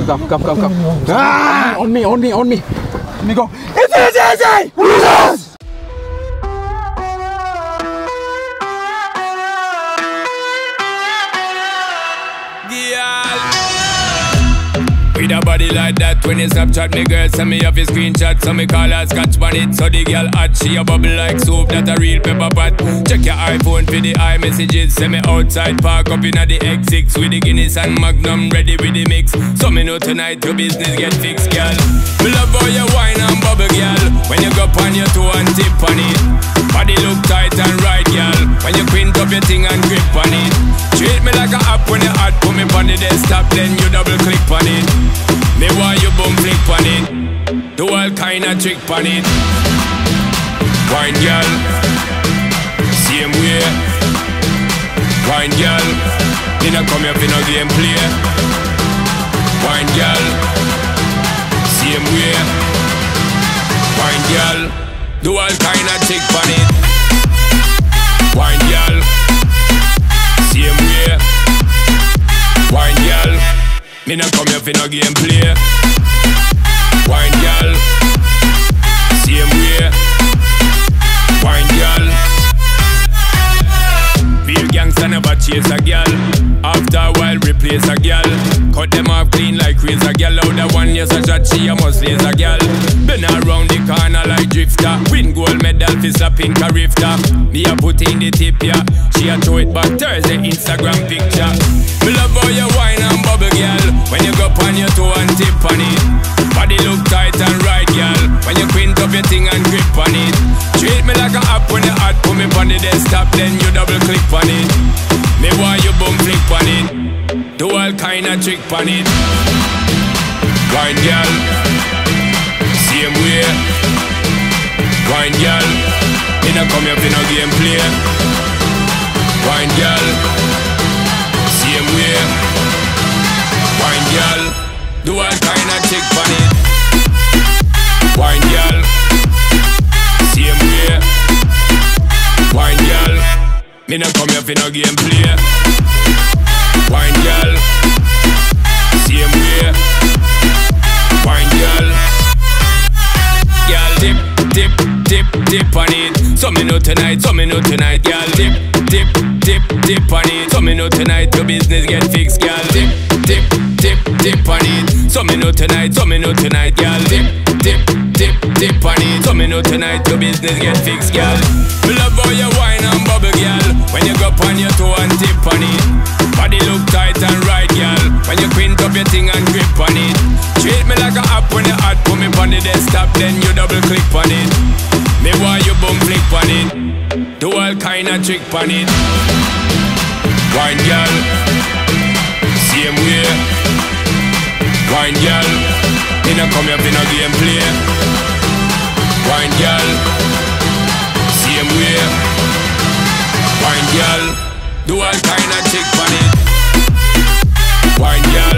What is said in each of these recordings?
Come. Ah! On me. Let me go. It's Ezi Cruzers! With a body like that, when you Snapchat me girl, send me off your screenshot. So me call her scotch on it, so the girl hot. She a bubble like soup, that a real pepper pot. Check your iPhone for the iMessages. Send me outside, park up inna the X6 with the Guinness and Magnum ready with the mix. So me know tonight your business get fixed, girl. Me love how you wine and bubble, girl. When you go on your toe and tip on it. Body look tight and right, girl. When you quint up your thing and grip on it. Treat me like a app when you hot. Put me on the desktop, then you double click on it. Me want you boom flick on it. Do all kind of trick on it. Wine girl, same way. Wine girl, me no come here for no game play. Wine girl, same way. Wine girl, do all kind of trick on it. Wine girl, same way. Wine girl, me no come here for no game play. Wine girl, same way. Wine girl, real gangsta never chase a girl. After a while replace a girl. Cut them off clean like razor girl. Out the one yes a shot she a must laser girl. Been around the corner like drifter. Win gold medal for slapping carifter. Me a put in the tip ya. She a throw it back Thursday Instagram picture. Me love how you wine and bubble, girl. When you go on your toe and tip on it. Body look tight and right, girl. When you quint up your thing and grip on it. Treat me like a app when you hot. Put me on the desktop, then you double click on it. Me want you boom flick on it. Do all kind of trick on it. Wine girl, same way. Wine girl, me no come here for no game play. Wine girl, same way. Wine girl, do all kind of trick on it. Wine girl, same way. Wine girl, me no come here for no game play. Wine girl, same way. Wine girl, girl dip on it. So me know tonight, girl dip on it. So me know tonight your business get fixed, girl dip on it. So me know tonight, girl dip on it. So me know tonight your business get fixed, girl. Me love how you wine and bubble, girl. When you go on your toe and tip on it. Body look tight and right, girl. When you quint up your thing and grip on it. Treat me like a app when you hot. Put me on the desktop, then you double click on it. Me want you boom flick on it. Do all kind of trick on it. Wine girl, same way. Wine girl, me no come here for no game play. Wine girl, same way. Wine girl, do all kind of trick on it. Wine girl,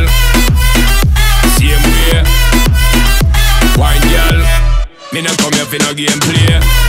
same way. Wine girl, me no come here for no game play.